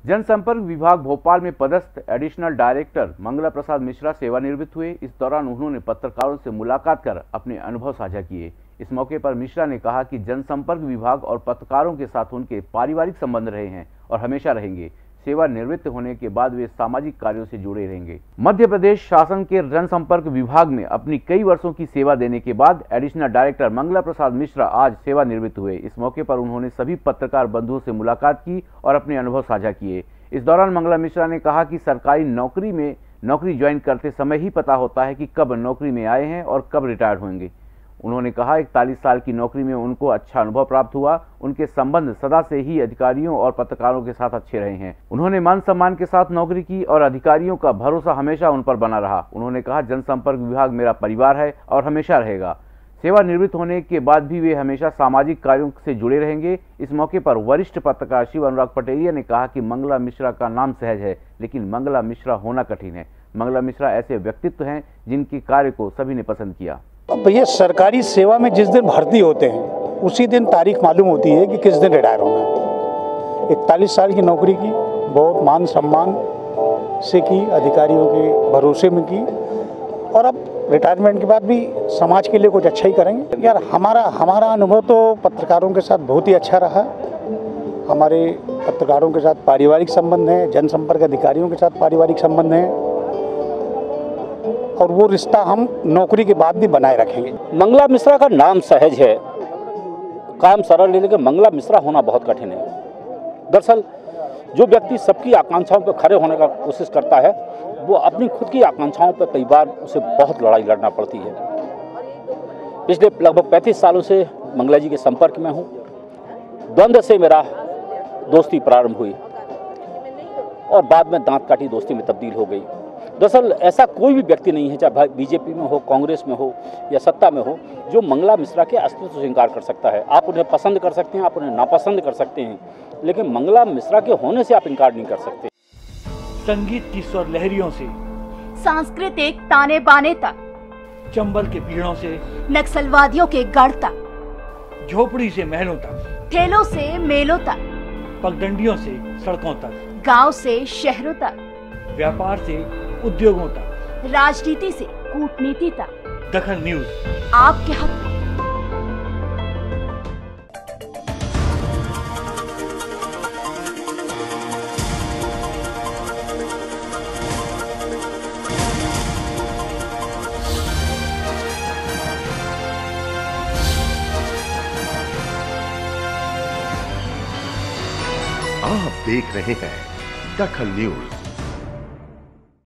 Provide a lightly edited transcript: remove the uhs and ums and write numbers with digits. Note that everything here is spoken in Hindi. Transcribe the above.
जनसंपर्क विभाग भोपाल में पदस्थ एडिशनल डायरेक्टर मंगला प्रसाद मिश्रा सेवानिवृत्त हुए। इस दौरान उन्होंने पत्रकारों से मुलाकात कर अपने अनुभव साझा किए। इस मौके पर मिश्रा ने कहा कि जनसंपर्क विभाग और पत्रकारों के साथ उनके पारिवारिक संबंध रहे हैं और हमेशा रहेंगे। सेवानिवृत्त होने के बाद वे सामाजिक कार्यों से जुड़े रहेंगे। मध्य प्रदेश शासन के जनसंपर्क विभाग में अपनी कई वर्षों की सेवा देने के बाद एडिशनल डायरेक्टर मंगला प्रसाद मिश्रा आज सेवानिवृत्त हुए। इस मौके पर उन्होंने सभी पत्रकार बंधुओं से मुलाकात की और अपने अनुभव साझा किए। इस दौरान मंगला मिश्रा ने कहा कि सरकारी नौकरी में नौकरी ज्वाइन करते समय ही पता होता है कि कब नौकरी में आए हैं और कब रिटायर्ड होंगे। उन्होंने कहा 41 साल की नौकरी में उनको अच्छा अनुभव प्राप्त हुआ। उनके संबंध सदा से ही अधिकारियों और पत्रकारों के साथ अच्छे रहे हैं। उन्होंने मान सम्मान के साथ नौकरी की और अधिकारियों का भरोसा हमेशा उन पर बना रहा। उन्होंने कहा जनसंपर्क विभाग मेरा परिवार है और हमेशा रहेगा। सेवानिवृत्त होने के बाद भी वे हमेशा सामाजिक कार्यों से जुड़े रहेंगे। इस मौके पर वरिष्ठ पत्रकार शिव अनुराग पटेरिया ने कहा कि मंगला मिश्रा का नाम सहज है, लेकिन मंगला मिश्रा होना कठिन है। मंगला मिश्रा ऐसे व्यक्तित्व हैं जिनके कार्य को सभी ने पसंद किया। भैया, सरकारी सेवा में जिस दिन भर्ती होते हैं उसी दिन तारीख मालूम होती है कि किस दिन रिटायर होना है। 41 साल की नौकरी की, बहुत मान सम्मान से की, अधिकारियों के भरोसे में की और अब रिटायरमेंट के बाद भी समाज के लिए कुछ अच्छा ही करेंगे। यार हमारा अनुभव तो पत्रकारों के साथ बहुत ही अच्छा रहा। हमारे पत्रकारों के साथ पारिवारिक संबंध हैं, जनसंपर्क अधिकारियों के साथ पारिवारिक संबंध हैं और वो रिश्ता हम नौकरी के बाद भी बनाए रखेंगे। मंगला मिश्रा का नाम सहज है, काम सरल है, लेकिन मंगला मिश्रा होना बहुत कठिन है। दरअसल जो व्यक्ति सबकी आकांक्षाओं पर खड़े होने का कोशिश करता है वो अपनी खुद की आकांक्षाओं पर कई बार उसे बहुत लड़ाई लड़ना पड़ती है। पिछले लगभग 35 सालों से मंगला जी के संपर्क में हूँ। द्वंद्व से मेरा दोस्ती प्रारंभ हुई और बाद में दांत काटी दोस्ती में तब्दील हो गई। दरअसल ऐसा कोई भी व्यक्ति नहीं है, चाहे बीजेपी में हो, कांग्रेस में हो या सत्ता में हो, जो मंगला मिश्रा के अस्तित्व से इनकार कर सकता है। आप उन्हें पसंद कर सकते हैं, आप उन्हें नापसंद कर सकते हैं, लेकिन मंगला मिश्रा के होने से आप इनकार नहीं कर सकते। संगीत की स्वर लहरियों से सांस्कृतिक ताने बाने तक, चंबल के पीड़ों से नक्सलवादियों के गढ़ तक, झोपड़ी से महलों तक, ठेलों से मेलों तक, पगडंडियों से सड़कों तक, गांव से शहरों तक, व्यापार से उद्योगों तक, राजनीति से कूटनीति तक, दखल न्यूज आपके हक में। आप देख रहे हैं दखल न्यूज।